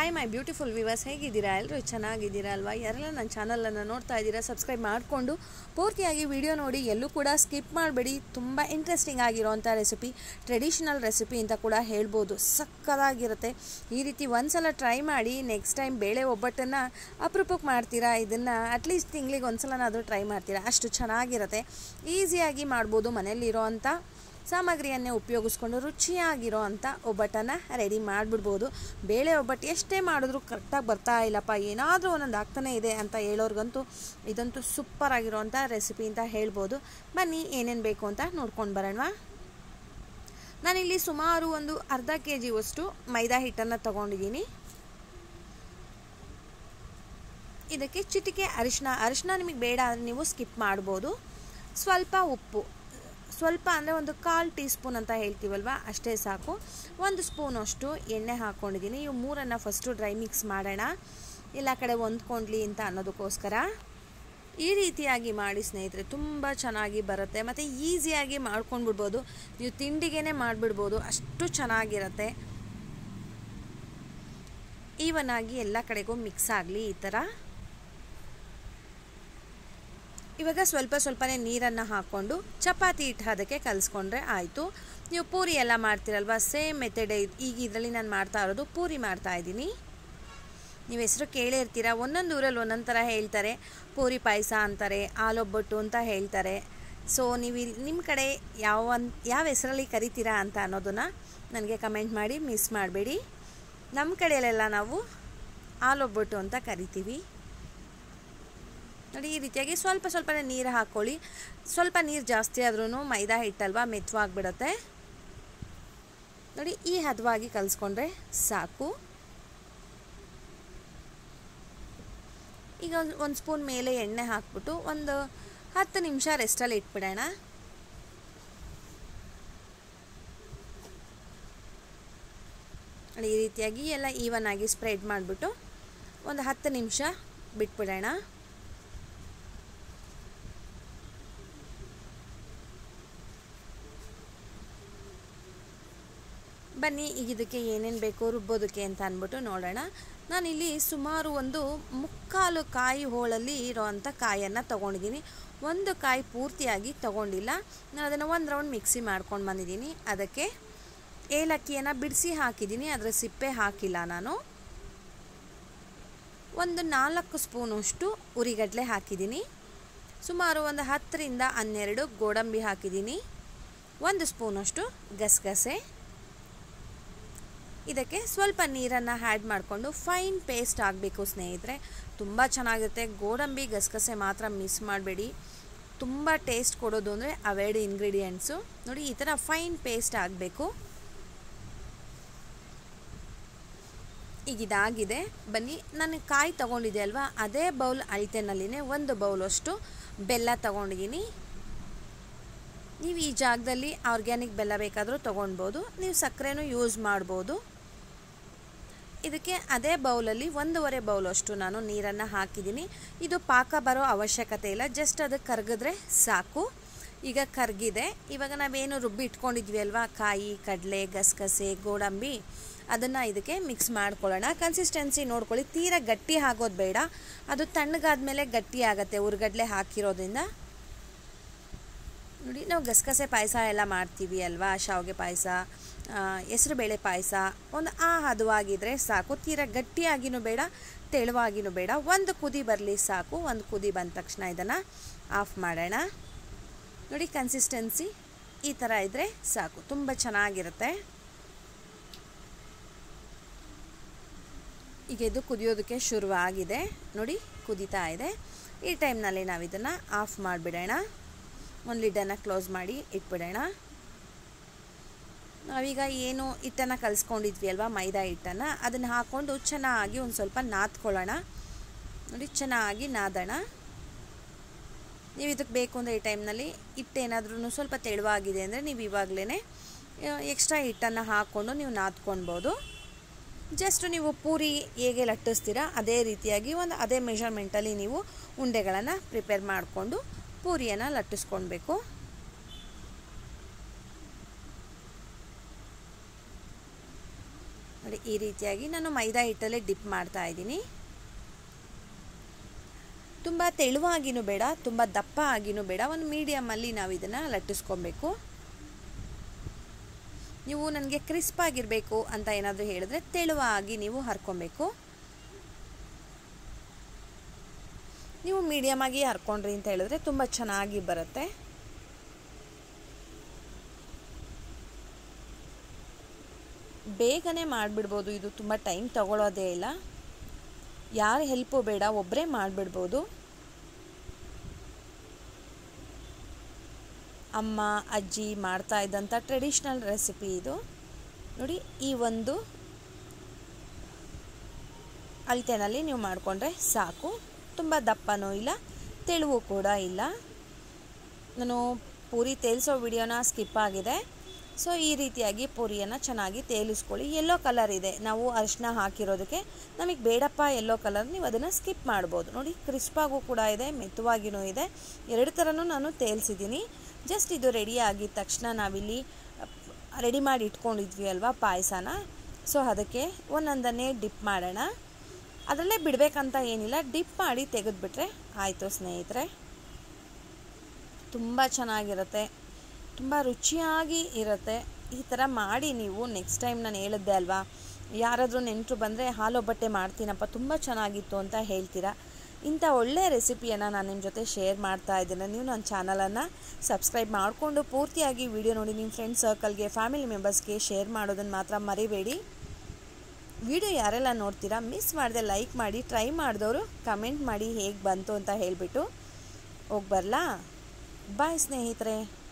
Hi my beautiful viewers, ಹೇಗಿದ್ದೀರಾ? ಎಲ್ಲರೂ ಚೆನ್ನಾಗಿದ್ದೀರಾ ಅಲ್ವಾ? ಯಾರೆಲ್ಲ ನನ್ನ ಚಾನಲನ್ನು ನೋಡ್ತಾ ಇದ್ದೀರಾ ಸಬ್ಸ್ಕ್ರೈಬ್ ಮಾಡಿಕೊಂಡು ಪೂರ್ತಿಯಾಗಿ ವಿಡಿಯೋ ನೋಡಿ, ಎಲ್ಲೂ ಕೂಡ ಸ್ಕಿಪ್ ಮಾಡಬೇಡಿ. ತುಂಬ ಇಂಟ್ರೆಸ್ಟಿಂಗ್ ಆಗಿರೋವಂಥ ರೆಸಿಪಿ, ಟ್ರೆಡಿಷನಲ್ ರೆಸಿಪಿ ಅಂತ ಕೂಡ ಹೇಳ್ಬೋದು. ಸಕ್ಕತ್ತಾಗಿರುತ್ತೆ. ಈ ರೀತಿ ಒಂದ್ಸಲ ಟ್ರೈ ಮಾಡಿ, ನೆಕ್ಸ್ಟ್ ಟೈಮ್ ಬೇಳೆ ಒಬ್ಬಟ್ಟನ್ನು ಅಪರೂಪಕ್ಕೆ ಮಾಡ್ತೀರಾ, ಇದನ್ನು ಅಟ್ಲೀಸ್ಟ್ ತಿಂಗಳಿಗೆ ಒಂದ್ಸಲನಾದರೂ ಟ್ರೈ ಮಾಡ್ತೀರಾ. ಅಷ್ಟು ಚೆನ್ನಾಗಿರುತ್ತೆ. ಈಸಿಯಾಗಿ ಮಾಡ್ಬೋದು. ಮನೆಯಲ್ಲಿರೋವಂಥ ಸಾಮಗ್ರಿಯನ್ನೇ ಉಪಯೋಗಿಸ್ಕೊಂಡು ರುಚಿಯಾಗಿರೋ ಅಂಥ ಒಬ್ಬಟ್ಟನ್ನು ರೆಡಿ ಮಾಡಿಬಿಡ್ಬೋದು. ಬೇಳೆ ಒಬ್ಬಟ್ಟು ಎಷ್ಟೇ ಮಾಡಿದ್ರೂ ಕರೆಕ್ಟಾಗಿ ಬರ್ತಾ ಇಲ್ಲಪ್ಪ, ಏನಾದರೂ ಒಂದೊಂದು ಆಗ್ತಾನೆ ಇದೆ ಅಂತ ಹೇಳೋರ್ಗಂತೂ ಇದಂತೂ ಸೂಪರ್ ಆಗಿರೋವಂಥ ರೆಸಿಪಿ ಅಂತ ಹೇಳ್ಬೋದು. ಬನ್ನಿ ಏನೇನು ಬೇಕು ಅಂತ ನೋಡ್ಕೊಂಡು ಬರೋಣ. ನಾನಿಲ್ಲಿ ಸುಮಾರು ಒಂದು ಅರ್ಧ kg ಮೈದಾ ಹಿಟ್ಟನ್ನು ತೊಗೊಂಡಿದ್ದೀನಿ. ಇದಕ್ಕೆ ಚಿಟಿಕೆ ಅರಿಶಿನ ನಿಮಗೆ ಬೇಡ ಅಂದರೆ ನೀವು ಸ್ಕಿಪ್ ಮಾಡ್ಬೋದು. ಸ್ವಲ್ಪ ಉಪ್ಪು, ಸ್ವಲ್ಪ ಅಂದರೆ ಒಂದು 1/4 ಟೀ ಸ್ಪೂನ್ ಅಂತ ಹೇಳ್ತೀವಲ್ವ, ಅಷ್ಟೇ ಸಾಕು. 1 ಸ್ಪೂನಷ್ಟು ಎಣ್ಣೆ ಹಾಕ್ಕೊಂಡಿದ್ದೀನಿ. ಇವು ಮೂರನ್ನು ಫಸ್ಟು ಡ್ರೈ ಮಿಕ್ಸ್ ಮಾಡೋಣ, ಎಲ್ಲ ಕಡೆ ಹೊಂದ್ಕೊಂಡ್ಲಿ ಅಂತ ಅನ್ನೋದಕ್ಕೋಸ್ಕರ. ಈ ರೀತಿಯಾಗಿ ಮಾಡಿ ಸ್ನೇಹಿತರೆ, ತುಂಬ ಚೆನ್ನಾಗಿ ಬರುತ್ತೆ ಮತ್ತು ಈಸಿಯಾಗಿ ಮಾಡ್ಕೊಂಡ್ಬಿಡ್ಬೋದು. ನೀವು ತಿಂಡಿಗೇ ಮಾಡಿಬಿಡ್ಬೋದು, ಅಷ್ಟು ಚೆನ್ನಾಗಿರುತ್ತೆ. ಈವನಾಗಿ ಎಲ್ಲ ಕಡೆಗೂ ಮಿಕ್ಸ್ ಆಗಲಿ ಈ ಥರ. ಇವಾಗ ಸ್ವಲ್ಪನೇ ನೀರನ್ನು ಹಾಕ್ಕೊಂಡು ಚಪಾತಿ ಹಿಟ್ಟು ಅದಕ್ಕೆ ಕಲಿಸ್ಕೊಂಡ್ರೆ ಆಯಿತು. ನೀವು ಪೂರಿ ಎಲ್ಲ ಮಾಡ್ತೀರಲ್ವ, ಸೇಮ್ ಮೆಥಡೇ. ಈಗ ಇದರಲ್ಲಿ ನಾನು ಮಾಡ್ತಾ ಇರೋದು ಪೂರಿ ಮಾಡ್ತಾಯಿದ್ದೀನಿ. ನೀವು ಹೆಸರು ಕೇಳೇ ಇರ್ತೀರ, ಒಂದೊಂದು ಊರಲ್ಲಿ ಒಂದೊಂದು ಥರ ಹೇಳ್ತಾರೆ. ಪೂರಿ ಪಾಯಸ ಅಂತಾರೆ, ಹಾಲೊಬ್ಬಟ್ಟು ಅಂತ ಹೇಳ್ತಾರೆ. ಸೊ ನೀವು ನಿಮ್ಮ ಕಡೆ ಯಾವ ಹೆಸರಲ್ಲಿ ಕರಿತೀರಾ ಅಂತ ಅನ್ನೋದನ್ನು ನನಗೆ ಕಮೆಂಟ್ ಮಾಡಿ, ಮಿಸ್ ಮಾಡಬೇಡಿ. ನಮ್ಮ ಕಡೆಯಲ್ಲೆಲ್ಲ ನಾವು ಹಾಲೊಬ್ಬಟ್ಟು ಅಂತ ಕರಿತೀವಿ. ನೋಡಿ, ಈ ರೀತಿಯಾಗಿ ಸ್ವಲ್ಪನೇ ನೀರು ಹಾಕ್ಕೊಳ್ಳಿ. ಸ್ವಲ್ಪ ನೀರು ಜಾಸ್ತಿ ಆದ್ರೂ ಮೈದಾ ಹಿಟ್ಟಲ್ವ, ಮೆತ್ತವಾಗಿಬಿಡುತ್ತೆ. ನೋಡಿ, ಈ ಹದವಾಗಿ ಕಲಿಸ್ಕೊಂಡ್ರೆ ಸಾಕು. ಈಗ ಒಂದು ಸ್ಪೂನ್ ಮೇಲೆ ಎಣ್ಣೆ ಹಾಕ್ಬಿಟ್ಟು ಒಂದು 10 ನಿಮಿಷ ರೆಸ್ಟಲ್ಲಿ ಇಟ್ಬಿಡೋಣ. ನೋಡಿ, ಈ ರೀತಿಯಾಗಿ ಎಲ್ಲ ಈವನ್ ಆಗಿ ಸ್ಪ್ರೆಡ್ ಮಾಡಿಬಿಟ್ಟು ಒಂದು 10 ನಿಮಿಷ ಬಿಟ್ಬಿಡೋಣ. ಬನ್ನಿ ಈಗ ಇದಕ್ಕೆ ಏನೇನು ಬೇಕು ರುಬ್ಬೋದಕ್ಕೆ ಅಂತ ಅಂದ್ಬಿಟ್ಟು ನೋಡೋಣ. ನಾನಿಲ್ಲಿ ಸುಮಾರು ಒಂದು 3/4 ಕಾಯಿ ಹೋಳಲ್ಲಿ ಇರೋವಂಥ ಕಾಯನ್ನು ತೊಗೊಂಡಿದ್ದೀನಿ. ಒಂದು ಕಾಯಿ ಪೂರ್ತಿಯಾಗಿ ತೊಗೊಂಡಿಲ್ಲ. ನಾನು ಅದನ್ನು ಒಂದು ರೌಂಡ್ ಮಿಕ್ಸಿ ಮಾಡ್ಕೊಂಡು ಬಂದಿದ್ದೀನಿ. ಅದಕ್ಕೆ ಏಲಕ್ಕಿಯನ್ನು ಬಿಡಿಸಿ ಹಾಕಿದ್ದೀನಿ, ಅದರ ಸಿಪ್ಪೆ ಹಾಕಿಲ್ಲ ನಾನು. ಒಂದು 4 ಸ್ಪೂನಷ್ಟು ಉರಿಗಡಲೆ ಹಾಕಿದ್ದೀನಿ. ಸುಮಾರು ಒಂದು 10ರಿಂದ 12 ಗೋಡಂಬಿ ಹಾಕಿದ್ದೀನಿ. 1 ಸ್ಪೂನಷ್ಟು ಗಸಗಸೆ. ಇದಕ್ಕೆ ಸ್ವಲ್ಪ ನೀರನ್ನು ಆ್ಯಡ್ ಮಾಡಿಕೊಂಡು ಫೈನ್ ಪೇಸ್ಟ್ ಆಗಬೇಕು ಸ್ನೇಹಿತರೆ, ತುಂಬ ಚೆನ್ನಾಗಿರುತ್ತೆ. ಗೋಡಂಬಿ ಗಸಗಸೆ ಮಾತ್ರ ಮಿಸ್ ಮಾಡಬೇಡಿ. ತುಂಬ ಟೇಸ್ಟ್ ಕೊಡೋದು ಅಂದರೆ ಅವೆರಡು ಇಂಗ್ರೀಡಿಯೆಂಟ್ಸು. ನೋಡಿ, ಈ ಥರ ಫೈನ್ ಪೇಸ್ಟ್ ಆಗಬೇಕು. ಈಗ ಇದಾಗಿದೆ. ಬನ್ನಿ, ನಾನು ಕಾಯಿ ತೊಗೊಂಡಿದ್ದೆ ಅಲ್ವಾ, ಅದೇ ಬೌಲ್ ಅಳತೆನಲ್ಲಿನೇ 1 ಬೌಲಷ್ಟು ಬೆಲ್ಲ ತೊಗೊಂಡಿದ್ದೀನಿ. ನೀವು ಈ ಜಾಗದಲ್ಲಿ ಆರ್ಗ್ಯಾನಿಕ್ ಬೆಲ್ಲ ಬೇಕಾದರೂ ತೊಗೊಳ್ಬೋದು, ನೀವು ಸಕ್ಕರೆನೂ ಯೂಸ್ ಮಾಡ್ಬೋದು. ಇದಕ್ಕೆ ಅದೇ ಬೌಲಲ್ಲಿ 1.5 ಬೌಲಷ್ಟು ನಾನು ನೀರನ್ನು ಹಾಕಿದ್ದೀನಿ. ಇದು ಪಾಕ ಬರೋ ಅವಶ್ಯಕತೆ ಇಲ್ಲ, ಜಸ್ಟ್ ಅದು ಕರಗಿದ್ರೆ ಸಾಕು. ಈಗ ಕರಗಿದೆ. ಇವಾಗ ನಾವೇನು ರುಬ್ಬಿ ಇಟ್ಕೊಂಡಿದ್ವಿ ಅಲ್ವಾ, ಕಾಯಿ, ಕಡಲೆ, ಗಸಗಸೆ, ಗೋಡಂಬಿ, ಅದನ್ನು ಇದಕ್ಕೆ ಮಿಕ್ಸ್ ಮಾಡ್ಕೊಳ್ಳೋಣ. ಕನ್ಸಿಸ್ಟೆನ್ಸಿ ನೋಡ್ಕೊಳ್ಳಿ, ತೀರಾ ಗಟ್ಟಿ ಆಗೋದು ಬೇಡ. ಅದು ತಣ್ಣಗಾದ್ಮೇಲೆ ಗಟ್ಟಿ ಆಗುತ್ತೆ ಉರ್ಗಡ್ಲೆ ಹಾಕಿರೋದ್ರಿಂದ. ನೋಡಿ, ನಾವು ಗಸಗಸೆ ಪಾಯಸ ಎಲ್ಲ ಮಾಡ್ತೀವಿ ಅಲ್ವಾ, ಶಾವಿಗೆ ಪಾಯಸ, ಹೆಸರುಬೇಳೆ ಪಾಯಸ, ಒಂದು ಹದವಾಗಿದ್ದರೆ ಸಾಕು. ತೀರಾ ಗಟ್ಟಿಯಾಗಿನೂ ಬೇಡ, ತೆಳುವಾಗಿನೂ ಬೇಡ. ಒಂದು ಕುದಿ ಬರಲಿ ಸಾಕು. ಒಂದು ಕುದಿ ಬಂದ ತಕ್ಷಣ ಇದನ್ನು ಆಫ್ ಮಾಡೋಣ. ನೋಡಿ, ಕನ್ಸಿಸ್ಟೆನ್ಸಿ ಈ ಥರ ಇದ್ದರೆ ಸಾಕು, ತುಂಬ ಚೆನ್ನಾಗಿರುತ್ತೆ. ಈಗ ಇದು ಕುದಿಯೋದಕ್ಕೆ ಶುರುವಾಗಿದೆ. ನೋಡಿ, ಕುದೀತಾ ಇದೆ. ಈ ಟೈಮ್ನಲ್ಲಿ ನಾವು ಇದನ್ನು ಆಫ್ ಮಾಡಿಬಿಡೋಣ. ಒಂದು ಲಿಡ್ಡನ್ನು ಕ್ಲೋಸ್ ಮಾಡಿ ಇಟ್ಬಿಡೋಣ. ನಾವೀಗ ಏನು ಹಿಟ್ಟನ್ನು ಕಲಿಸ್ಕೊಂಡಿದ್ವಿ ಅಲ್ವಾ, ಮೈದಾ ಹಿಟ್ಟನ್ನು, ಅದನ್ನು ಹಾಕ್ಕೊಂಡು ಚೆನ್ನಾಗಿ ಒಂದು ಸ್ವಲ್ಪ ನಾದ್ಕೊಳ್ಳೋಣ. ನೋಡಿ, ಚೆನ್ನಾಗಿ ನಾದೋಣ. ನೀವು ಇದಕ್ಕೆ ಬೇಕು ಅಂದರೆ ಈ ಟೈಮ್ನಲ್ಲಿ ಹಿಟ್ಟೇನಾದ್ರೂ ಸ್ವಲ್ಪ ತೆಳುವಾಗಿದೆ ಅಂದರೆ ನೀವು ಇವಾಗಲೇ ಎಕ್ಸ್ಟ್ರಾ ಹಿಟ್ಟನ್ನು ಹಾಕ್ಕೊಂಡು ನೀವು ನಾದ್ಕೊಳ್ಬೋದು. ಜಸ್ಟ್ ನೀವು ಪೂರಿ ಹೇಗೆ ಲಟ್ಟಿಸ್ತೀರಾ ಅದೇ ರೀತಿಯಾಗಿ ಅದೇ ಮೆಷರ್ಮೆಂಟಲ್ಲಿ ನೀವು ಉಂಡೆಗಳನ್ನು ಪ್ರಿಪೇರ್ ಮಾಡಿಕೊಂಡು ಪೂರಿಯನ್ನು ಲಟ್ಟಿಸ್ಕೊಳ್ಬೇಕು. ನೋಡಿ ಈ ರೀತಿಯಾಗಿ ನಾನು ಮೈದಾ ಹಿಟ್ಟಲ್ಲೇ ಡಿಪ್ ಮಾಡ್ತಾ ಇದ್ದೀನಿ. ತುಂಬ ತೆಳುವಾಗಿನೂ ಬೇಡ, ತುಂಬ ದಪ್ಪ ಆಗಿನೂ ಬೇಡ, ಒಂದು ಮೀಡಿಯಮಲ್ಲಿ ನಾವು ಇದನ್ನು ಲಟ್ಟಿಸ್ಕೊಬೇಕು. ನೀವು ನನಗೆ ಕ್ರಿಸ್ಪ್ ಆಗಿರಬೇಕು ಅಂತ ಏನಾದರೂ ಹೇಳಿದ್ರೆ ತೆಳುವಾಗಿ ನೀವು ಹರ್ಕೊಬೇಕು. ನೀವು ಮೀಡಿಯಮ್ ಆಗಿ ಹರ್ಕೊಂಡ್ರಿ ಅಂತ ಹೇಳಿದ್ರೆ ತುಂಬ ಚೆನ್ನಾಗಿ ಬರುತ್ತೆ. ಬೇಗನೆ ಮಾಡಿಬಿಡ್ಬೋದು, ಇದು ತುಂಬ ಟೈಮ್ ತಗೊಳ್ಳೋದೇ ಇಲ್ಲ. ಯಾರ ಹೆಲ್ಪು ಬೇಡ, ಒಬ್ಬರೇ ಮಾಡಿಬಿಡ್ಬೋದು. ಅಮ್ಮ ಅಜ್ಜಿ ಮಾಡ್ತಾ ಇದ್ದಂಥ ಟ್ರೆಡಿಷ್ನಲ್ ರೆಸಿಪಿ ಇದು. ನೋಡಿ ಈ ಒಂದು ಅಳತೆನಲ್ಲಿ ನೀವು ಮಾಡಿಕೊಂಡ್ರೆ ಸಾಕು. ತುಂಬ ದಪ್ಪನೂ ಇಲ್ಲ, ತೆಳುವು ಕೂಡ ಇಲ್ಲ. ನಾನು ಪೂರಿ ತೇಲಿಸೋ ವಿಡಿಯೋನ ಸ್ಕಿಪ್ ಆಗಿದೆ. ಸೊ ಈ ರೀತಿಯಾಗಿ ಪೂರಿಯನ್ನು ಚೆನ್ನಾಗಿ ತೇಲಿಸ್ಕೊಳ್ಳಿ. ಯೆಲ್ಲೋ ಕಲರ್ ಇದೆ, ನಾವು ಅರಿಶಿನ ಹಾಕಿರೋದಕ್ಕೆ. ನಮಗೆ ಬೇಡಪ್ಪ ಯೆಲ್ಲೋ ಕಲರ್, ನೀವು ಅದನ್ನು ಸ್ಕಿಪ್ ಮಾಡ್ಬೋದು. ನೋಡಿ ಕ್ರಿಸ್ಪಾಗೂ ಕೂಡ ಇದೆ, ಮೆತ್ತವಾಗಿಯೂ ಇದೆ. ಎರಡು ಥರನೂ ನಾನು ತೇಲಿಸಿದ್ದೀನಿ. ಜಸ್ಟ್ ಇದು ರೆಡಿ ಆಗಿದ ತಕ್ಷಣ ನಾವಿಲ್ಲಿ ರೆಡಿ ಮಾಡಿ ಇಟ್ಕೊಂಡಿದ್ವಿ ಅಲ್ವಾ ಪಾಯಸನ, ಸೊ ಅದಕ್ಕೆ ಒಂದೊಂದನ್ನೇ ಡಿಪ್ ಮಾಡೋಣ. ಅದರಲ್ಲೇ ಬಿಡಬೇಕಂತ ಏನಿಲ್ಲ, ಡಿಪ್ ಮಾಡಿ ತೆಗೆದುಬಿಟ್ರೆ ಆಯಿತು ಸ್ನೇಹಿತರೆ. ತುಂಬ ಚೆನ್ನಾಗಿರುತ್ತೆ, ತುಂಬ ರುಚಿಯಾಗಿ ಇರುತ್ತೆ. ಈ ಥರ ಮಾಡಿ ನೀವು ನೆಕ್ಸ್ಟ್ ಟೈಮ್ ನಾನು ಹೇಳಿದ್ದೆ ಅಲ್ವಾ, ಯಾರಾದರೂ ನೆಂಟರು ಬಂದರೆ ಹಾಲೊಬ್ಬಟ್ಟೆ ಮಾಡ್ತೀನಪ್ಪ ತುಂಬ ಚೆನ್ನಾಗಿತ್ತು ಅಂತ ಹೇಳ್ತೀರಾ. ಇಂಥ ಒಳ್ಳೆ ರೆಸಿಪಿಯನ್ನು ನಾನು ನಿಮ್ಮ ಜೊತೆ ಶೇರ್ ಮಾಡ್ತಾ ಇದ್ದೇನೆ. ನೀವು ನನ್ನ ಚಾನಲನ್ನು ಸಬ್ಸ್ಕ್ರೈಬ್ ಮಾಡಿಕೊಂಡು ಪೂರ್ತಿಯಾಗಿ ವಿಡಿಯೋ ನೋಡಿ ನಿಮ್ಮ ಫ್ರೆಂಡ್ಸ್ ಸರ್ಕಲ್ಗೆ, ಫ್ಯಾಮಿಲಿ ಮೆಂಬರ್ಸ್ಗೆ ಶೇರ್ ಮಾಡೋದನ್ನು ಮಾತ್ರ ಮರಿಬೇಡಿ. ವಿಡಿಯೋ ಯಾರೆಲ್ಲ ನೋಡ್ತೀರಾ ಮಿಸ್ ಮಾಡದೆ ಲೈಕ್ ಮಾಡಿ, ಟ್ರೈ ಮಾಡಿದವರು ಕಮೆಂಟ್ ಮಾಡಿ ಹೇಗೆ ಬಂತು ಅಂತ ಹೇಳಿಬಿಟ್ಟು ಹೋಗಿ ಬರಲಾ. ಬಾಯ್ ಸ್ನೇಹಿತರೆ.